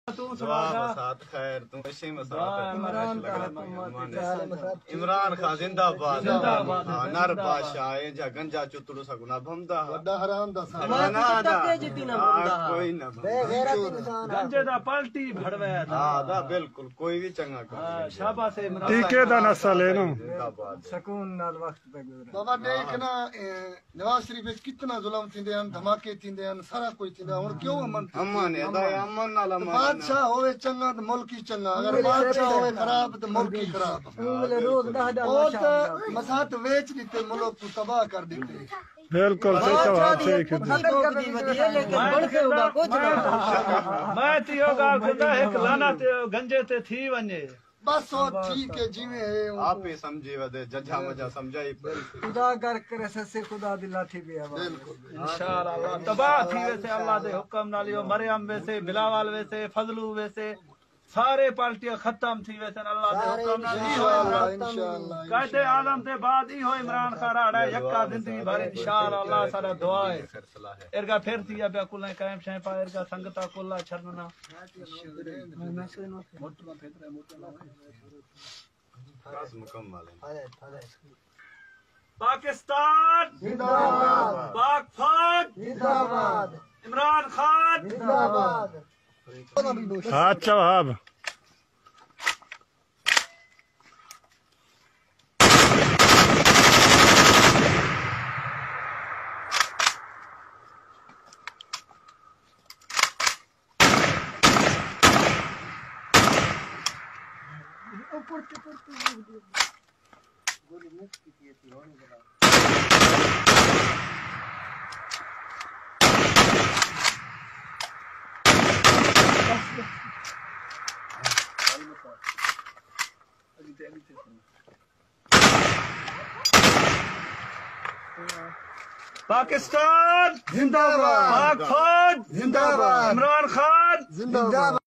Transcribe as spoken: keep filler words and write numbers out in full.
خیر تم اسی عمران خان زندہ باد نر بادشاہ جا گنجا چتڑو سگنا بمدا وڈا حرام دا کوئی نہ گنجے دا پلٹی بھڑوے ہاں دا بالکل کوئی بھی چنگا کر شاباش عمران ٹیکے دا نسل ہے نا سکون نال وقت پہ گزرا بابا دیکھنا نواز شریف وچ کتنا ظلم تھیندے ہیں دھماکے تھیندے ہیں سارا کچھ تھیندا ہن کیوں امن امن ہے دا امن نال امن بادشاہ ہوئے چنگا تو ملک ہی چنگا اگر بادشاہ ہوئے خراب تو ملک ہی خراب اور مساحت ویچ دیتے ملک کو تباہ کر دیتے بالکل صحیح جواب صحیح میں تیو گال کندا ایک لانا تے گنجے تے تھی ونجے بس وہ ٹھیک ہے جیویں ہے آپ ہی سمجھی ودے ججا مجا سمجھائی خدا کر کرے سسے خدا دی لاٹھی بھی ہے بالکل انشاءاللہ تباہ تھی ویسے اللہ دے حکم نال یو مریم ویسے بلاول ویسے فضلو ویسے سارے پارٹیاں ختم تھی ویسے اللہ دے حکم نال انشاءاللہ قائد اعظم تے بعد ہی ہو عمران خان راڑا یکا زندگی بھر انشاءاللہ سارا دعا ہے ارگا پھر تھی ابیا کلیں قائم شے پا ارگا سنگتا کلا چھرنا مکمل پاکستان زندہ باد پاک فوج زندہ باد عمران خان زندہ باد اچھا وہاب پاکستان زندہ باد پاک فوج زندہ باد عمران خان زندہ باد